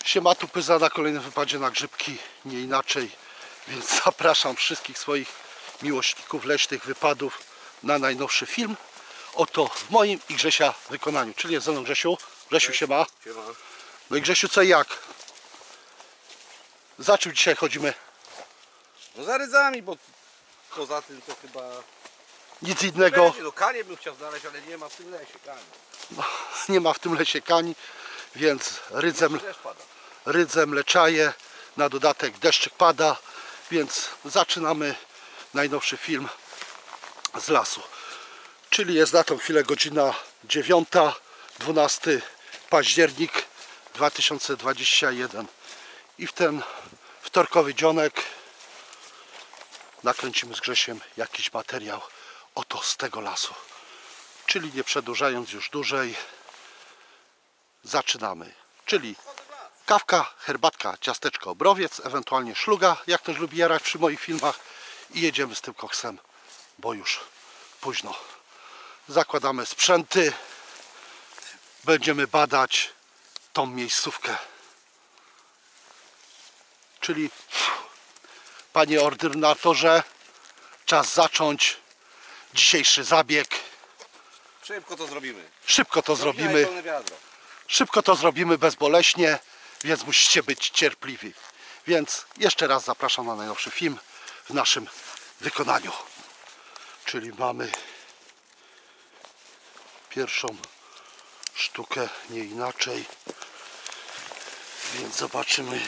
Siema, tu Pyza na kolejnym wypadzie na grzybki, nie inaczej, więc zapraszam wszystkich swoich miłośników leśnych wypadów na najnowszy film. Oto w moim i Grzesia wykonaniu, czyli jest ze mną Grzesiu. Grzesiu, siema. Siema. No i Grzesiu, co i jak? Za czym dzisiaj chodzimy? No za rydzami, bo poza tym to chyba... Nic innego. Będzie, no kanie bym chciał znaleźć, ale nie ma w tym lesie kani. No, nie ma w tym lesie kani, więc Deszcz pada. rydzem leczaje, na dodatek deszczyk pada, więc zaczynamy najnowszy film z lasu. Czyli jest na tą chwilę godzina 9, 12 październik 2021 i w ten wtorkowy dzionek nakręcimy z Grzesiem jakiś materiał oto z tego lasu. Czyli nie przedłużając już dłużej, zaczynamy. Czyli kawka, herbatka, ciasteczko, browiec, ewentualnie szluga, jak ktoś lubi jarać przy moich filmach, i jedziemy z tym koksem, bo już późno. Zakładamy sprzęty, będziemy badać tą miejscówkę. Czyli, panie ordynatorze, czas zacząć dzisiejszy zabieg. Szybko to zrobimy. Szybko to zrobimy. Pełne wiadro. Szybko to zrobimy bezboleśnie, więc musicie być cierpliwi. Więc jeszcze raz zapraszam na najnowszy film w naszym wykonaniu. Czyli mamy pierwszą sztukę, nie inaczej. Więc zobaczymy,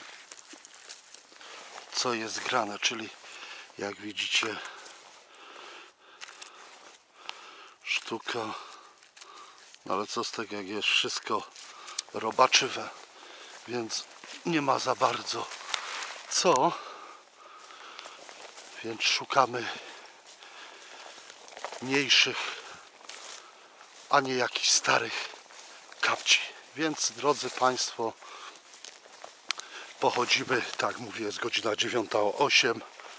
co jest grane. Czyli jak widzicie, sztuka. No ale co z tego, jak jest wszystko robaczywe, więc nie ma za bardzo co, więc szukamy mniejszych, a nie jakichś starych kapci. Więc drodzy Państwo, pochodzimy, tak mówię, jest godzina 9:08,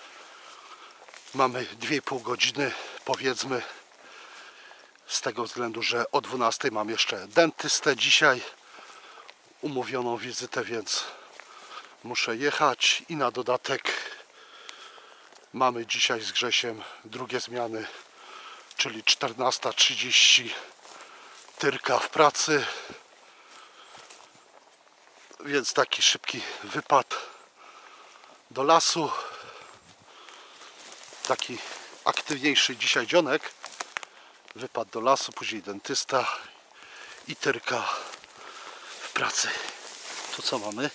mamy 2,5 godziny, powiedzmy, z tego względu, że o 12 mam jeszcze dentystę dzisiaj, umówioną wizytę, więc muszę jechać i na dodatek mamy dzisiaj z Grzesiem drugie zmiany, czyli 14:30 tyrka w pracy, więc taki szybki wypad do lasu, taki aktywniejszy dzisiaj dzionek. Wypad do lasu, później dentysta i tyrka w pracy. Tu co mamy?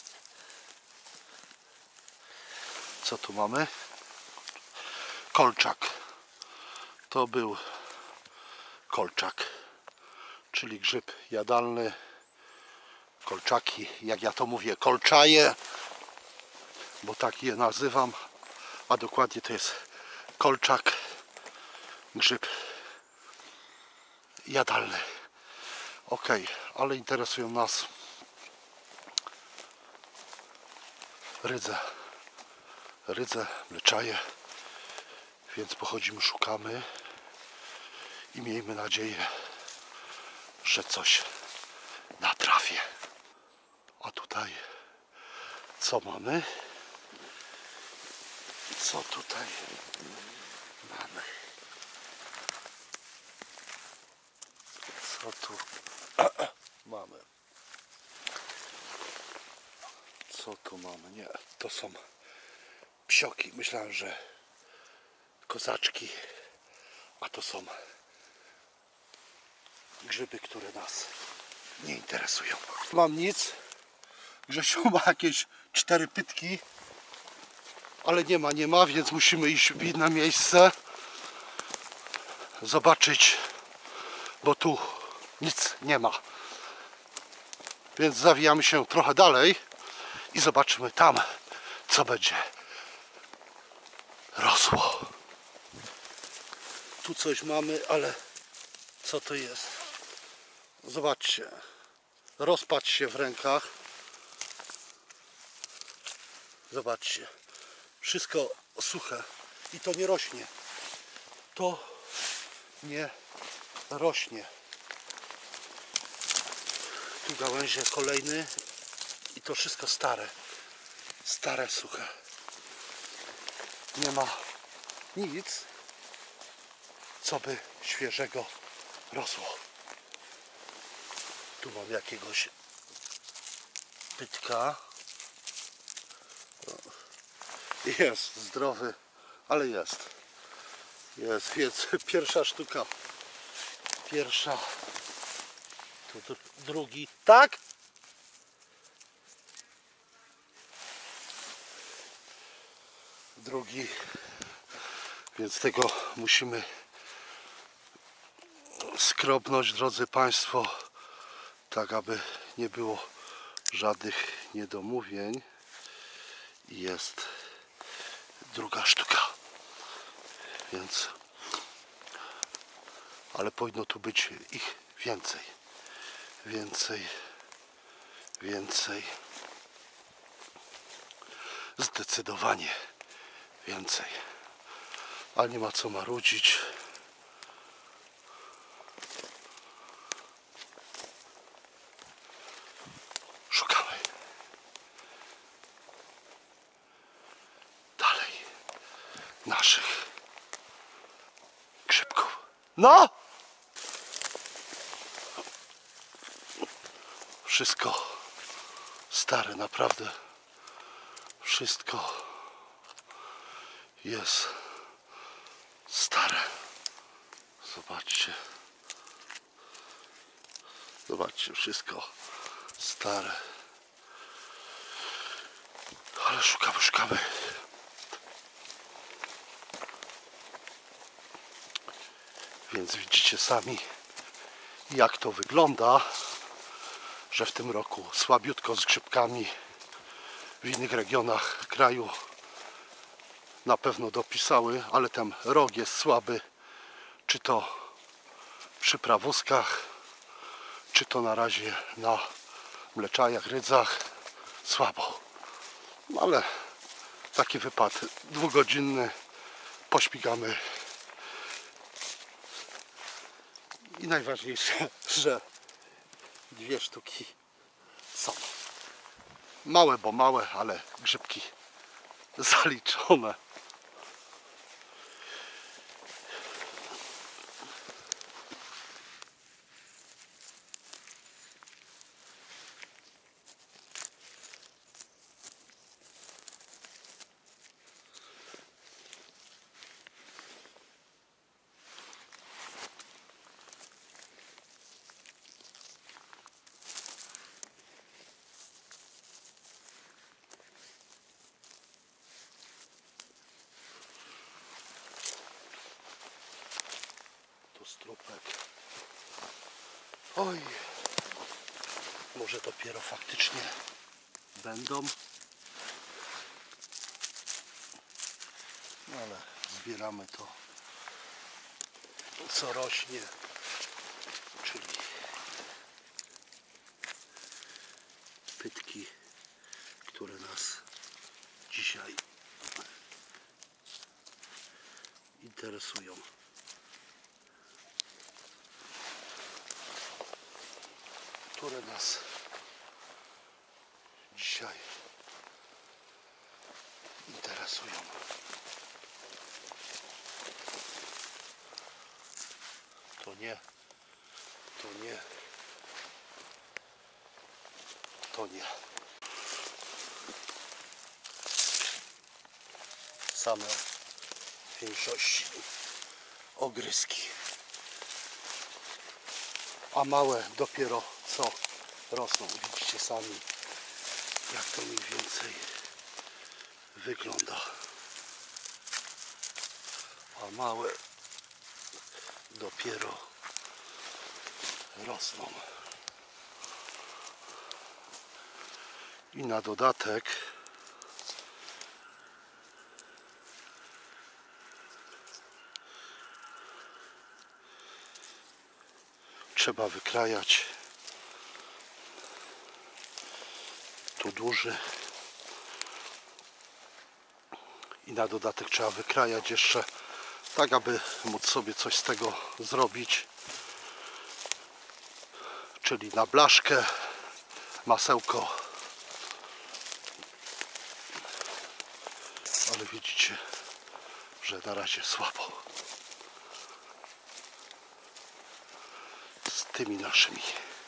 Co tu mamy? Kolczak. To był kolczak, czyli grzyb jadalny. Kolczaki, jak ja to mówię, kolczaje, bo tak je nazywam, a dokładnie to jest kolczak, grzyb jadalny. Ok, ale interesują nas rydze, mleczaje, więc pochodzimy, szukamy i miejmy nadzieję, że coś natrafię. A tutaj co mamy? Co tutaj mamy? Co tu mamy? Co tu mamy? Nie, to są psioki. Myślałem, że kozaczki, a to są grzyby, które nas nie interesują. Mam nic. Grzesiu ma jakieś 4 pytki, ale nie ma, więc musimy iść w inne miejsce, zobaczyć, bo tu nic nie ma. Więc zawijamy się trochę dalej i zobaczymy tam, co będzie rosło. Tu coś mamy, ale co to jest? Zobaczcie, rozpadł się w rękach. Zobaczcie, wszystko suche i to nie rośnie. To nie rośnie. Tu gałęzie, kolejny I to wszystko stare. Stare, suche. Nie ma nic, co by świeżego rosło. Tu mam jakiegoś pytka. Jest zdrowy, ale jest. Jest pierwsza sztuka. Pierwsza. Tu drugi. Tak? Drugi. Więc tego musimy skrobnąć, drodzy Państwo, tak aby nie było żadnych niedomówień. I jest druga sztuka. Więc ale powinno tu być ich więcej. Więcej. Zdecydowanie więcej. Ale nie ma co marudzić. Szukamy. Dalej naszych grzybków. No! Wszystko stare, naprawdę. Wszystko jest stare. Zobaczcie. Zobaczcie, wszystko stare. Ale szukamy. Więc widzicie sami, jak to wygląda, że w tym roku słabiutko z grzybkami. W innych regionach kraju na pewno dopisały, ale ten rok jest słaby, czy to przy prawózkach, czy to na razie na mleczajach, rydzach, słabo. No ale taki wypad dwugodzinny, pośmigamy. I najważniejsze, że dwie sztuki są. Małe, bo małe, ale grzybki zaliczone. Strupek. Oj, może dopiero faktycznie będą, ale zbieramy to, co rośnie, czyli pytki, które nas dzisiaj interesują. Które nas dzisiaj interesują. To nie. Same w większości ogryzki. A małe dopiero co rosną. Widzicie sami, jak to mniej więcej wygląda. A małe dopiero rosną. I na dodatek trzeba wykrajać tu duży i na dodatek trzeba wykrajać jeszcze tak, aby móc sobie coś z tego zrobić, czyli na blaszkę, masełko widzicie, że na razie słabo z tymi naszymi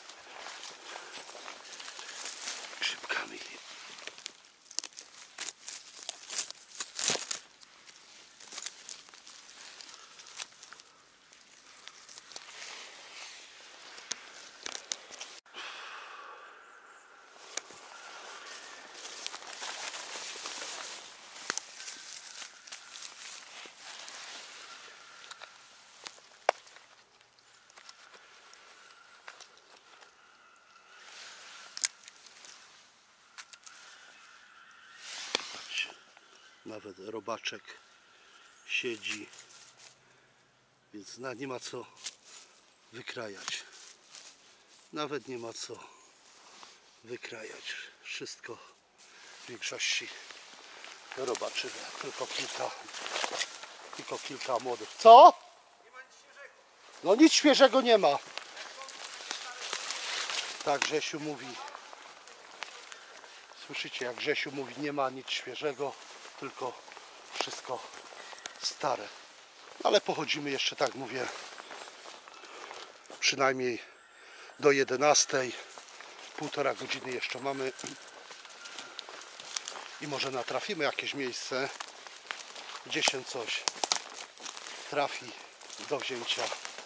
grzybkami. Nawet robaczek siedzi, więc nie ma co wykrajać. Nawet nie ma co wykrajać. Wszystko w większości robaczywe. Tylko kilka młodych. Co? No nic świeżego nie ma. Tak Grzesiu mówi. Słyszycie, jak Grzesiu mówi, nie ma nic świeżego, tylko wszystko stare. Ale pochodzimy jeszcze, tak mówię, przynajmniej do 11. Półtora godziny jeszcze mamy i może natrafimy jakieś miejsce, gdzie się coś trafi do wzięcia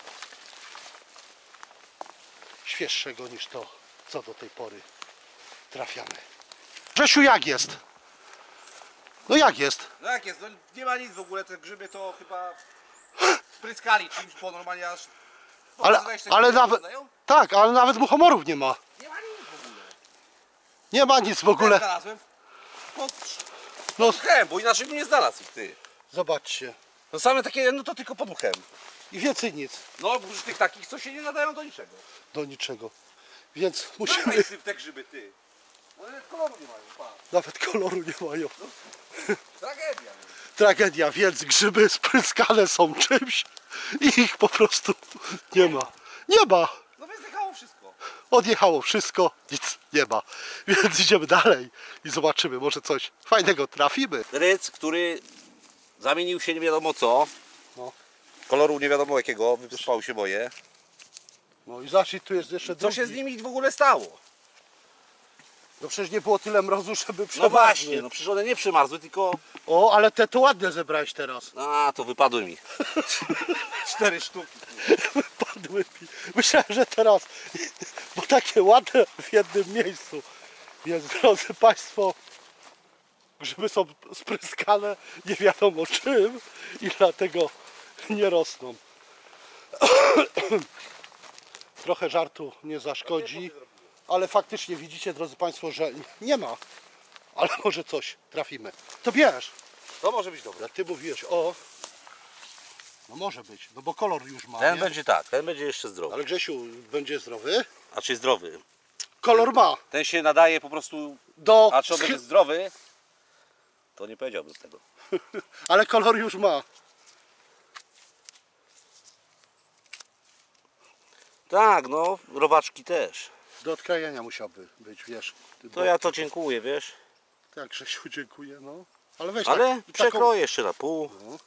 świeższego niż to, co do tej pory trafiamy. Grzesiu, jak jest? No jak jest? No jak jest, no nie ma nic w ogóle, te grzyby to chyba spryskali czymś, bo normalnie aż... Ale nawet... Tak, ale nawet muchomorów nie ma. Nie ma nic w ogóle. Nie ma nic w Ja ogóle. znalazłem pod No mchem, bo inaczej bym nie znalazł ich, ty. zobaczcie. No same takie, no to tylko pod mchem. I więcej nic. No, oprócz tych takich, co się nie nadają do niczego. Do niczego. Więc musimy... Musimy... te grzyby, ty. One koloru nie mają, pa. Nawet koloru nie mają. Tragedia. Tragedia, więc grzyby spryskane są czymś i ich po prostu nie ma. Nie ma. No wyzdychało wszystko. Odjechało wszystko, nic nie ma. Więc idziemy dalej i zobaczymy, może coś fajnego trafimy. Ryc, który zamienił się nie wiadomo co. No. Koloru nie wiadomo jakiego, wysypały się moje. No i zacznij, tu jest jeszcze Co drugi. się z nimi w ogóle stało? No przecież nie było tyle mrozu, żeby No przemarzły. właśnie, no przecież one nie przymarzły, tylko... O, ale te to ładne zebrałeś teraz. A, to wypadły mi. 4 sztuki. Wypadły mi. Myślałem, że teraz, bo takie ładne w jednym miejscu. Więc drodzy Państwo, grzyby są spryskane nie wiadomo czym i dlatego nie rosną. Trochę żartu nie zaszkodzi, ale faktycznie widzicie, drodzy Państwo, że nie ma. Ale może coś trafimy. To bierz. To może być dobre. Jak Ty mówiłeś, o... No może być, no bo kolor już ma, Ten nie? będzie tak, ten będzie jeszcze zdrowy. Ale Grzesiu, będzie zdrowy? A czy zdrowy? Kolor ma. Ten się nadaje po prostu... Do... A czy on będzie zdrowy? To nie powiedziałbym tego. Ale kolor już ma. Tak, no, robaczki też. Do odkrajania musiałby być, wiesz. To ja to dziękuję, wiesz. Tak, Grzesiu, dziękuję, no. Ale weź Ale tak, przekroję jeszcze na pół.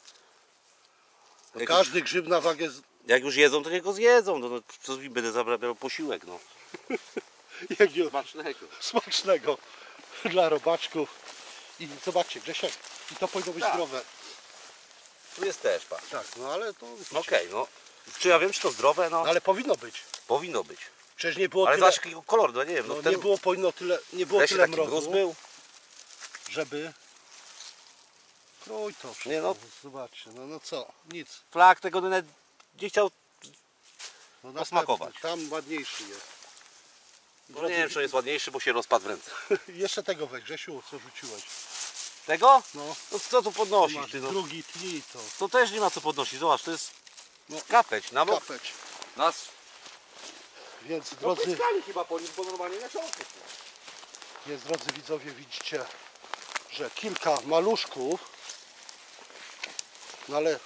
taką, każdy grzyb na wagę Jak już jedzą, to niech go zjedzą. No, co mi będę zabrabiał posiłek, no. jakiego Smacznego. smacznego dla robaczków. I zobaczcie, Grzesiek, i to powinno być Tak. zdrowe. Tu jest też, patrz. Tak, no ale to... Okej, no. Czy ja wiem, czy to zdrowe? No, Ale powinno być. powinno być. Przecież nie było Ale tyle... zobacz jakiego koloru, no nie wiem. No, No, ten nie było powinno tyle, nie było wreszcie tyle taki mróz mrozu, był. żeby... Krój to wszystko. Nie, no. Zobaczcie, no co, nic. Flak tego nawet nie chciał. No, Posmakować. Tam ładniejszy jest. No nie wiem, czy on jest ładniejszy, bo się rozpadł w ręce. Jeszcze tego weź, Grzesiu, co rzuciłeś. Tego? No, No co tu podnosić? masz Ty, no? drugi tnij to. To też nie ma co podnosić. Zobacz, to jest No, kapeć. Na bok kapeć. nas. Więc No drodzy, pyskali chyba po nim, bo normalnie na ciągu. drodzy widzowie, widzicie, że kilka maluszków, no ale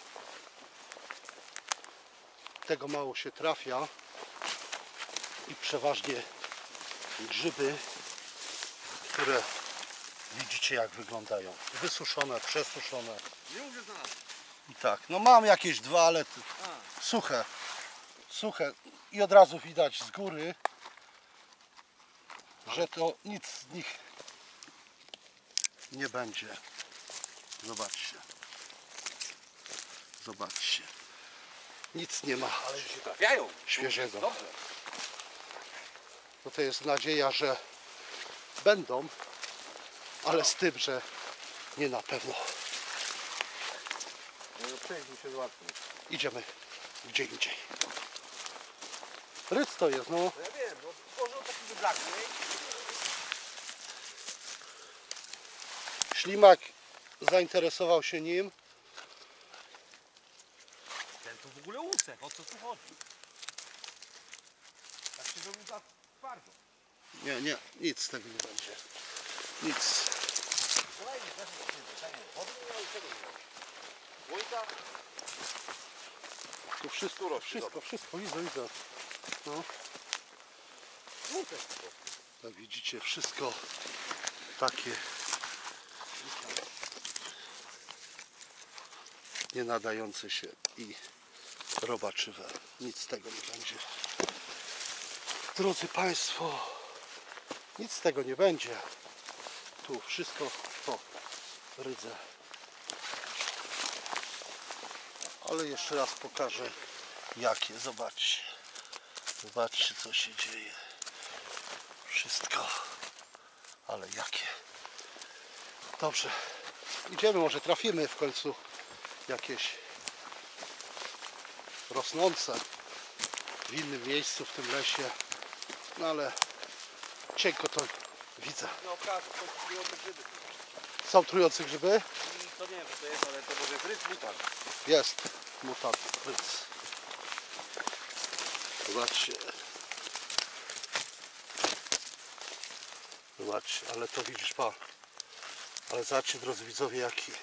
tego mało się trafia i przeważnie grzyby, które widzicie jak wyglądają, wysuszone, przesuszone, Nie mów, że znalazłem. I tak, no mam jakieś dwa, ale suche. Suche. I od razu widać z góry, że to nic z nich nie będzie. Zobaczcie. Zobaczcie. Nic nie ma Ale się trafiają. świeżego. Dobrze. No to jest nadzieja, że będą, ale z tym, że nie na pewno. No przejdźmy się złatwiej. Idziemy gdzie indziej. Ryc to jest, no. No ja wiem, no tworzą taki wyblakły. Ślimak zainteresował się nim. Ten to w ogóle łusek, o co tu chodzi? Tak się zrobił za twardo. Nie, nie, nic z tego nie będzie. Nic. Kolejny też jest wody nie miał i czego nie miał. Słońca? Tu wszystko, widzę. No. Łusek po prostu. Tak widzicie, wszystko takie nie nadające się i robaczywe. Nic z tego nie będzie. Drodzy Państwo, nic z tego nie będzie. Tu wszystko po rydze. Ale jeszcze raz pokażę jakie. Zobaczcie. Zobaczcie co się dzieje. Wszystko. Ale jakie. Dobrze. Idziemy, może trafimy w końcu jakieś rosnące w innym miejscu w tym lesie. No ale cienko to widzę. No okazji, są trujące grzyby. Są trujące grzyby? I to nie wiem, co to jest, ale to może jest rys mutant. Jest mutant ryc. Zobaczcie. Zobaczcie, ale to widzisz pan. Ale zobaczcie drodzy widzowie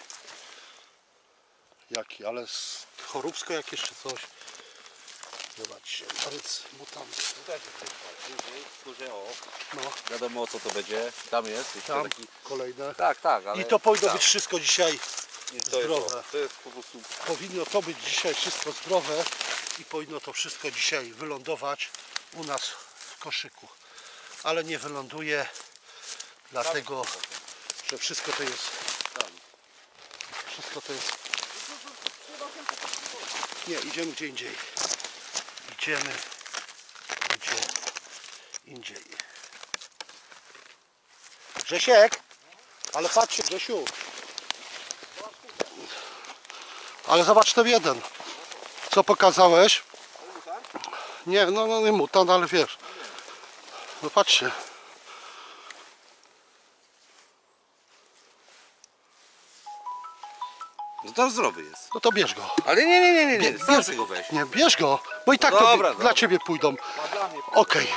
jaki, ale choróbsko jakieś czy coś. Zobaczcie, ryc mutant. Tu też jest rys, później, o, No, wiadomo o co to będzie. Tam jest jeszcze tam taki... kolejne. Tak, ale... I to powinno tak. być wszystko dzisiaj To zdrowe. to jest po prostu... Powinno to być dzisiaj wszystko zdrowe i powinno to wszystko dzisiaj wylądować u nas w koszyku. Ale nie wyląduje, dlatego że wszystko to jest. Wszystko to jest. Nie, idziemy gdzie indziej. Idziemy gdzie indziej. Grzesiek! Ale patrzcie, Grzesiu! Ale zobacz ten jeden. Co pokazałeś? Nie, no nie mutant, ale wiesz. No patrzcie. No to zdrowy jest. No to bierz go. Ale nie, Bierz starszy go weź. Nie, bierz go. Bo i tak No to dobra, dla dobra. ciebie pójdą. A dla mnie. Okej.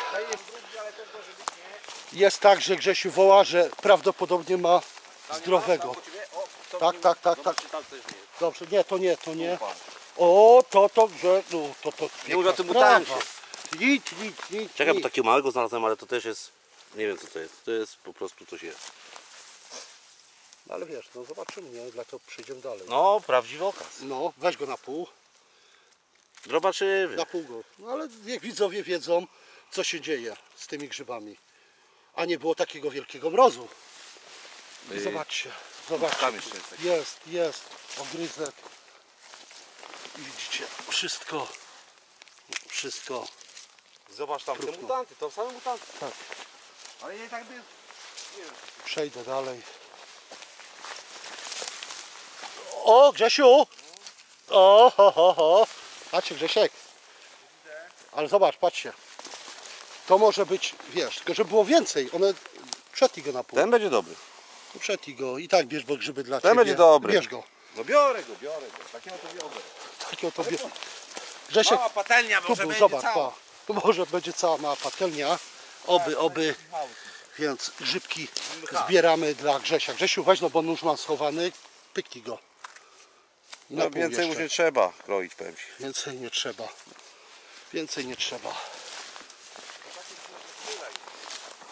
Jest tak, że Grzesiu woła, że prawdopodobnie ma zdrowego. Tak. Dobrze, nie, to nie. O, że, no, to Nie mówię o tym sprawa. mutancie. Nic. Czekaj, bo takiego małego znalazłem, ale to też jest... Nie wiem co to jest. To jest po prostu coś jest. No, ale wiesz, no zobaczymy, nie? Dlatego przejdziemy dalej. No, prawdziwy okaz. No, weź go na pół. Zobaczymy. Na pół go. No ale niech widzowie wiedzą, co się dzieje z tymi grzybami. A nie było takiego wielkiego mrozu. I zobaczcie. Tam jeszcze jest taki. Jest. Ogryzek. I widzicie, wszystko. Zobacz tam te Próbno. mutanty, to same mutanty. Tak. Ale nie tak by... Nie wiem. Przejdę dalej. O, Grzesiu! O. Patrzcie, Grzesiek. Ale zobacz, patrzcie. To może być, wiesz, tylko żeby było więcej. One przetnij go na pół. Ten będzie dobry. Przetnij go i tak bierz, bo grzyby dla Ten ciebie. będzie dobry. Bierz go. No biorę go. Takiego to biorę. Takiego to bierz. Grzesiek, Mała patelnia tu może był, będzie zobacz, cała. pa. Tu może będzie cała mała patelnia. Oby. Więc grzybki zbieramy dla Grzesia. Grzesiu, weź no, bo on już ma schowany. Pyknij go. I na No pół więcej już jeszcze. nie trzeba kroić, powiem ci. Więcej nie trzeba.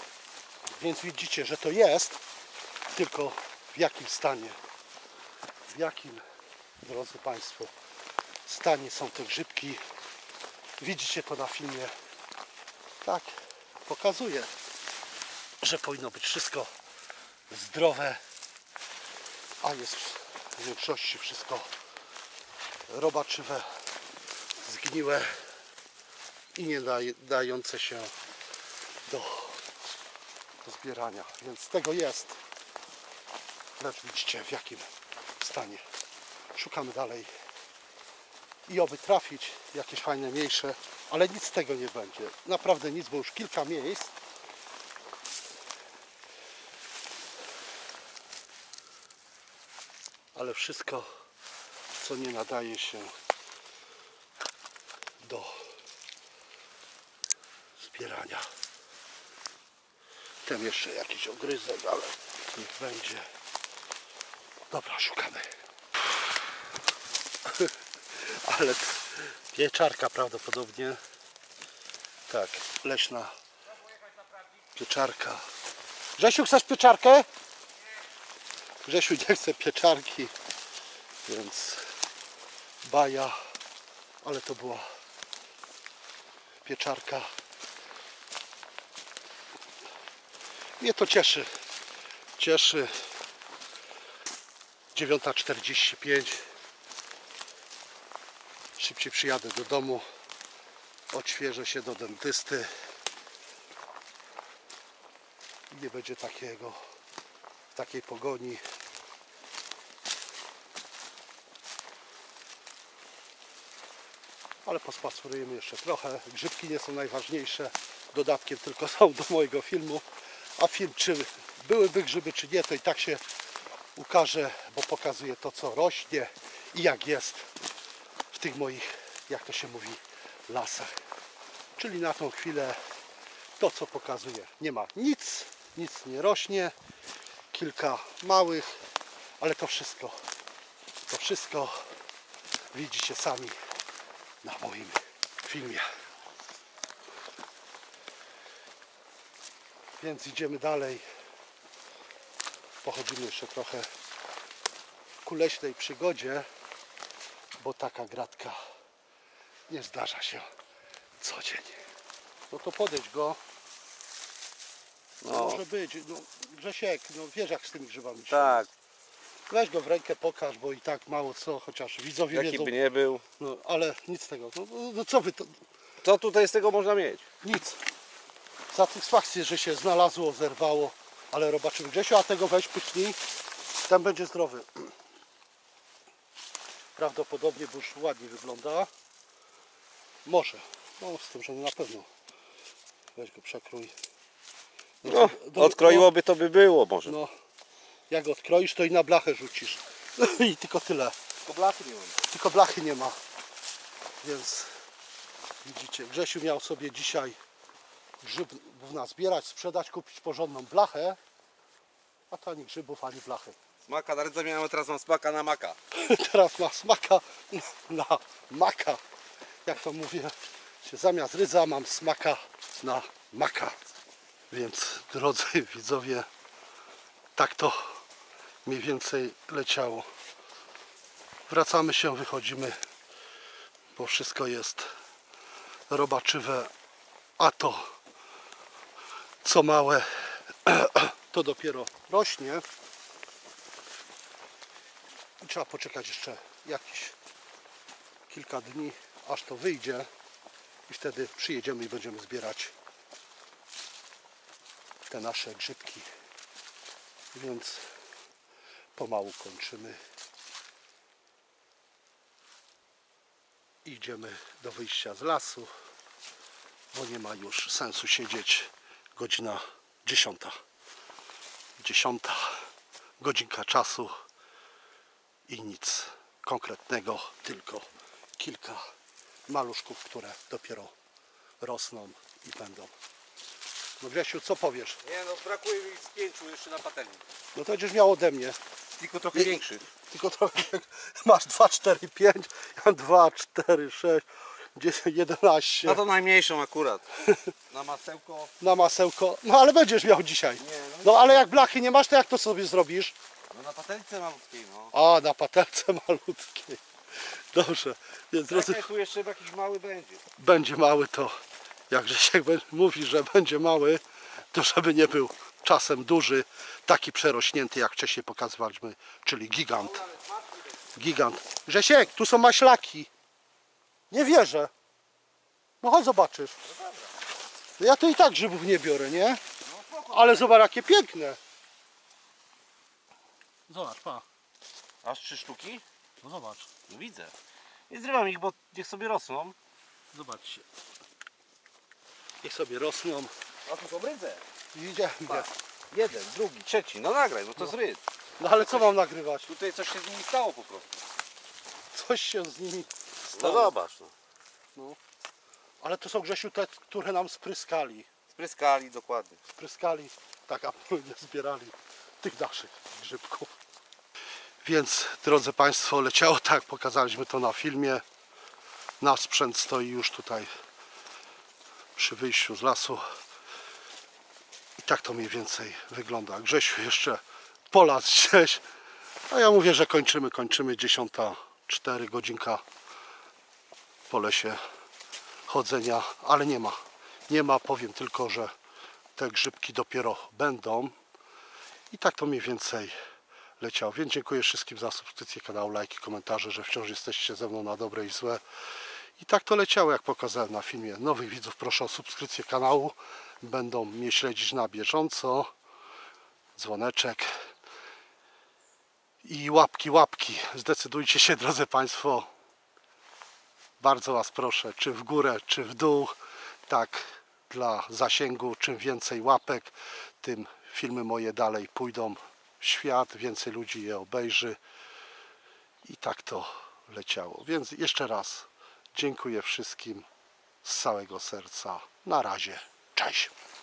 Więc widzicie, że to jest, tylko w jakim stanie. w jakim, drodzy Państwo, stanie są te grzybki. Widzicie to na filmie. Tak, pokazuje, że powinno być wszystko zdrowe, a jest w większości wszystko robaczywe, zgniłe i nie dające się do zbierania. Więc tego jest, lecz widzicie w jakim stanie. Szukamy dalej i oby trafić jakieś fajne, mniejsze, ale nic z tego nie będzie. Naprawdę nic, bo już kilka miejsc ale wszystko, co nie nadaje się do zbierania. Tam jeszcze jakiś ogryzek, ale niech będzie. Dobra, szukamy. Ale pieczarka prawdopodobnie. Tak, leśna pieczarka. Grzesiu, chcesz pieczarkę? Grzesiu nie chce pieczarki, więc baja, ale to była pieczarka. Mnie to cieszy. Cieszy. 9:45. Szybciej przyjadę do domu. Odświeżę się do dentysty. I nie będzie takiej pogoni. Ale pospacerujemy jeszcze trochę. Grzybki nie są najważniejsze. Dodatkiem tylko są do mojego filmu. A film, czy byłyby grzyby, czy nie, to i tak się ukaże, bo pokazuje to, co rośnie i jak jest w tych moich, jak to się mówi, lasach. Czyli na tą chwilę to, co pokazuje. Nie ma nic, nic nie rośnie. Kilka małych, ale to wszystko widzicie sami na moim filmie. Więc idziemy dalej. Pochodzimy jeszcze trochę ku leśnej przygodzie, bo taka gratka nie zdarza się co dzień. No to podejdź go. No. Może być. No, Grzesiek, no wiesz jak z tymi grzybami się Tak. jest. Weź go w rękę, pokaż, bo i tak mało co, chociaż widzowie Jaki wiedzą. by nie był. No, ale nic z tego. No co wy to? Co tutaj z tego można mieć? Nic. Satysfakcję, że się znalazło, zerwało, ale robaczymy. Grzesiu, a tego weź pycznij. Ten będzie zdrowy. Prawdopodobnie, bo już ładnie wygląda. Może. No z tym, że nie na pewno. Weź go przekrój. No, odkroiłoby to by było może. No, jak odkroisz, to i na blachę rzucisz. No i tylko tyle. Tylko blachy nie mam. Tylko blachy nie ma. Więc widzicie, Grzesiu miał sobie dzisiaj grzybów nazbierać, sprzedać, kupić porządną blachę. A to ani grzybów, ani blachy. Smaka na rydze miałem, teraz mam smaka na maka. Teraz ma smaka na maka. Jak to mówię, zamiast rydza mam smaka na maka. Więc drodzy widzowie, tak to mniej więcej leciało. Wracamy się, wychodzimy, bo wszystko jest robaczywe, a to co małe to dopiero rośnie. I trzeba poczekać jeszcze jakieś kilka dni, aż to wyjdzie i wtedy przyjedziemy i będziemy zbierać te nasze grzybki. Więc pomału kończymy. Idziemy do wyjścia z lasu, bo nie ma już sensu siedzieć. Godzina 10. 10. Godzinka czasu i nic konkretnego, tylko kilka maluszków, które dopiero rosną i będą. No Grzesiu, co powiesz? Nie no, brakuje mi z 5 jeszcze na patelni. No to będziesz miał ode mnie. Tylko trochę większy. Tylko trochę masz 2, 4, 5, ja mam 2, 4, 6, 10, 11. No to najmniejszą akurat. Na masełko. Na masełko. No ale będziesz miał dzisiaj. Nie, No ale jak blachy nie masz, to jak to sobie zrobisz? No na patelce malutkiej, no. A, na patelce malutkiej. Dobrze, więc drodzy, Czekaj, tu jeszcze jakiś mały będzie. będzie mały to, jak Grzesiek mówi, że będzie mały, to żeby nie był czasem duży, taki przerośnięty, jak wcześniej pokazywaliśmy, czyli gigant. Gigant. Grzesiek, tu są maślaki. Nie wierzę. No chodź zobaczysz. Ja to i tak grzybów nie biorę, nie? Ale zobacz, jakie piękne. Zobacz, pa. Aż 3 sztuki? No zobacz. No widzę. Nie zrywam ich, bo niech sobie rosną. Zobaczcie. Niech sobie rosną. A tu są rydze. Idziemy. Jeden, drugi, trzeci. No nagraj, bo to jest ryd. No ale co mam nagrywać? Tutaj coś się z nimi stało po prostu. Coś się z nimi No stało. zobacz. No. Ale to są, Grzesiu, te, które nam spryskali. Spryskali dokładnie. Spryskali, tak, a nie zbierali tych naszych grzybków. Więc, drodzy Państwo, leciało tak, pokazaliśmy to na filmie. Nasz sprzęt stoi już tutaj przy wyjściu z lasu. I tak to mniej więcej wygląda. Grzesiu jeszcze polazł gdzieś. A ja mówię, że kończymy. 10:04, godzinka po lesie chodzenia, ale nie ma. Nie ma, powiem tylko, że te grzybki dopiero będą. I tak to mniej więcej leciało. Więc dziękuję wszystkim za subskrypcję kanału, lajki, komentarze, że wciąż jesteście ze mną na dobre i złe. I tak to leciało, jak pokazałem na filmie. Nowych widzów proszę o subskrypcję kanału. Będą mnie śledzić na bieżąco. Dzwoneczek. I łapki. Zdecydujcie się, drodzy Państwo. Bardzo Was proszę, czy w górę, czy w dół. Tak, dla zasięgu, czym więcej łapek, tym filmy moje dalej pójdą w świat, więcej ludzi je obejrzy. I tak to leciało. Więc jeszcze raz dziękuję wszystkim z całego serca. Na razie. Cześć.